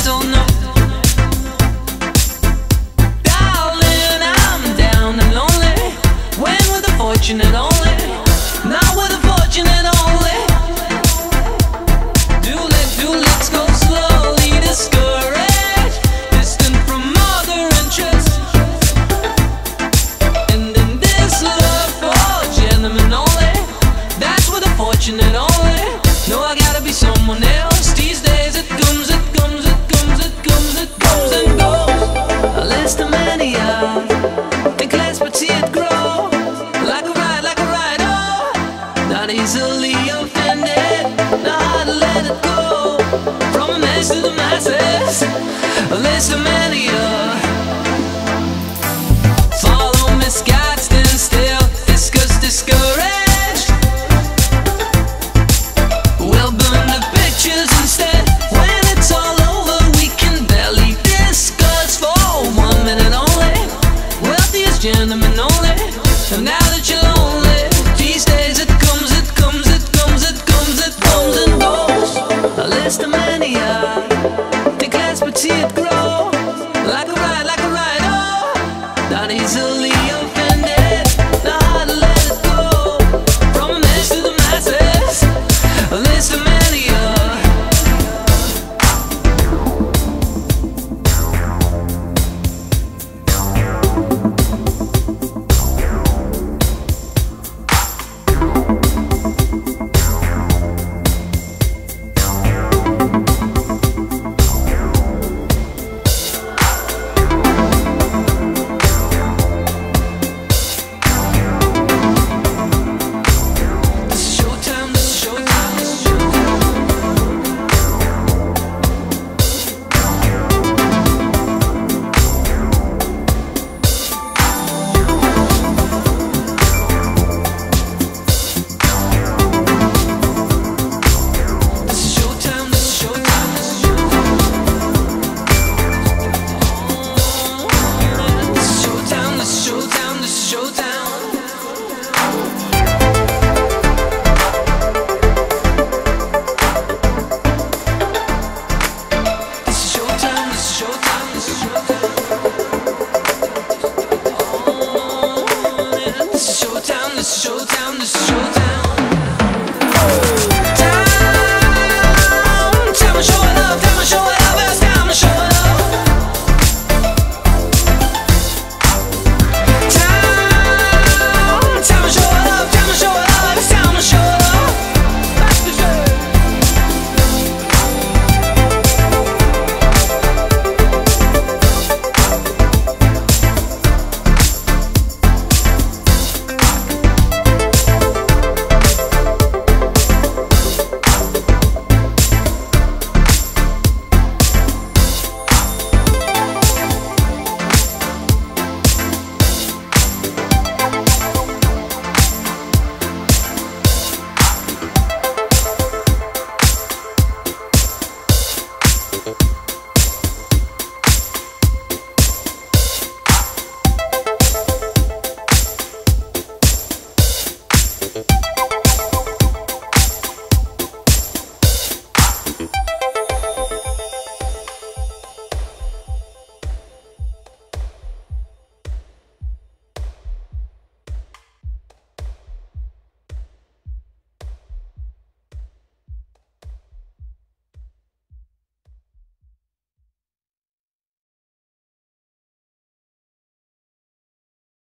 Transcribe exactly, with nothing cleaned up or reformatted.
don't know. Darling, I'm down and lonely. When with the fortunate only, not with the fortunate only. Do let, do let's go slowly, discouraged, distant from other interests. And in this love for gentlemen only, that's with the fortunate only. No, I gotta be someone else. These days it comes, it comes, it comes, it comes, it comes and goes. Lisztomania, think less but see it grow. Like a ride, like a ride, oh, not easily offended, not hard to let it go. From a mess to the masses, Lisztomania. Follow misguided, stand still, discuss, discouraged. We'll burn the pictures instead. When it's all over, we can barely discuss for one minute only. Wealthiest gentlemen only. And now that you're lonely, these days it comes, it comes, it comes, it comes, it comes and goes. Lisztomania, think less but see it grow.